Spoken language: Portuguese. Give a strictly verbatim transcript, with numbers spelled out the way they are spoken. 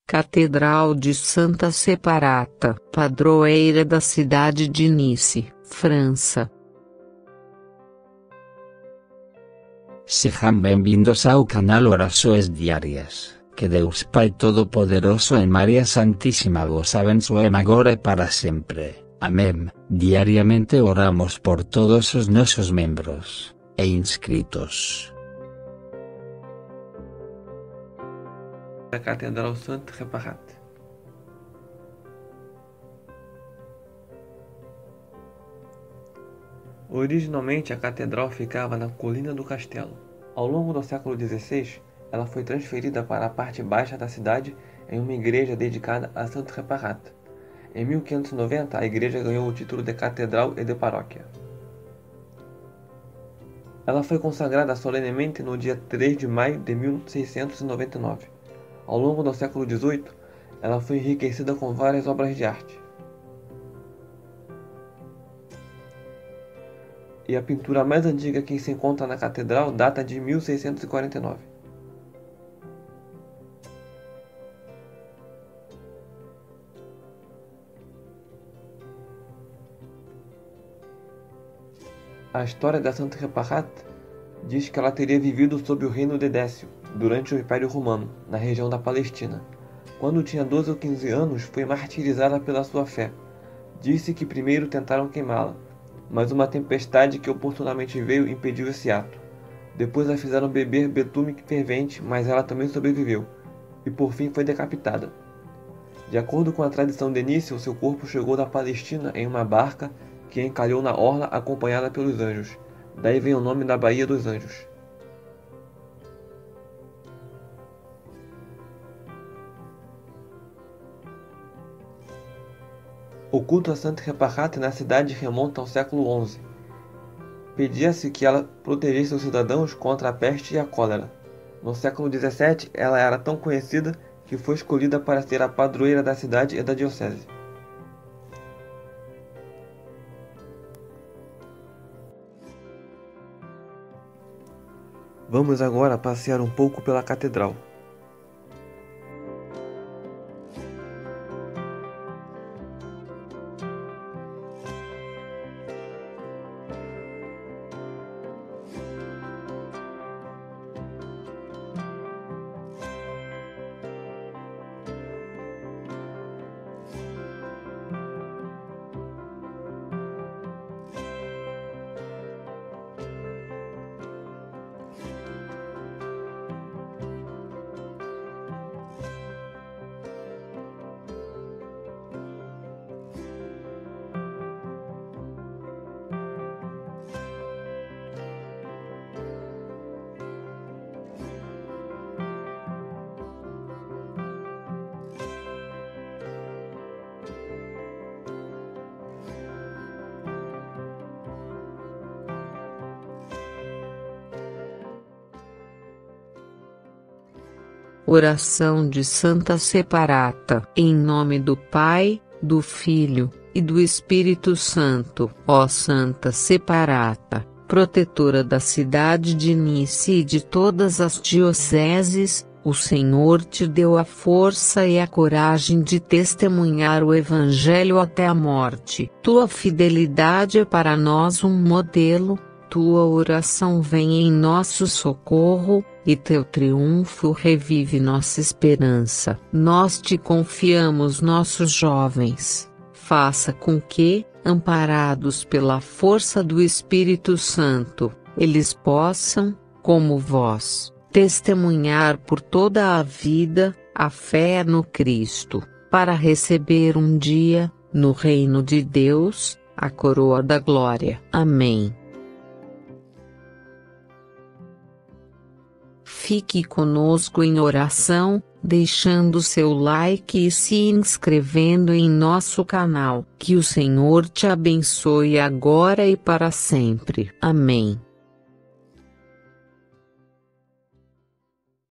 Catedral de Santa Separata, padroeira da cidade de Nice, França. Sejam bem-vindos ao canal Orações Diárias. Que Deus Pai Todo-Poderoso e Maria Santíssima vos abençoem agora e para sempre. Amém. Diariamente oramos por todos os nossos membros e inscritos. Da Catedral Santa Separat. Originalmente a catedral ficava na colina do castelo. Ao longo do século dezesseis, ela foi transferida para a parte baixa da cidade em uma igreja dedicada a Santa Separat. Em mil quinhentos e noventa, a igreja ganhou o título de catedral e de paróquia. Ela foi consagrada solenemente no dia três de maio de mil seiscentos e noventa e nove. Ao longo do século dezoito, ela foi enriquecida com várias obras de arte. E a pintura mais antiga que se encontra na catedral data de mil seiscentos e quarenta e nove. A história da Santa Separat diz que ela teria vivido sob o reino de Décio, durante o Império Romano, na região da Palestina. Quando tinha doze ou quinze anos, foi martirizada pela sua fé. Disse que primeiro tentaram queimá-la, mas uma tempestade que oportunamente veio impediu esse ato. Depois a fizeram beber betume fervente, mas ela também sobreviveu, e por fim foi decapitada. De acordo com a tradição de Nice, o seu corpo chegou da Palestina em uma barca que encalhou na orla acompanhada pelos anjos. Daí vem o nome da Baía dos Anjos. O culto a Santa Separat na cidade remonta ao século onze. Pedia-se que ela protegesse os cidadãos contra a peste e a cólera. No século dezessete, ela era tão conhecida que foi escolhida para ser a padroeira da cidade e da diocese. Vamos agora passear um pouco pela catedral. Oração de Santa Separata. Em nome do Pai, do Filho e do Espírito Santo. Ó Santa Separata, protetora da cidade de Nice e de todas as dioceses, o Senhor te deu a força e a coragem de testemunhar o Evangelho até a morte. Tua fidelidade é para nós um modelo. Tua oração vem em nosso socorro, e teu triunfo revive nossa esperança. Nós te confiamos nossos jovens. Faça com que, amparados pela força do Espírito Santo, eles possam, como vós, testemunhar por toda a vida a fé no Cristo, para receber um dia, no reino de Deus, a coroa da glória. Amém. Fique conosco em oração, deixando seu like e se inscrevendo em nosso canal. Que o Senhor te abençoe agora e para sempre. Amém.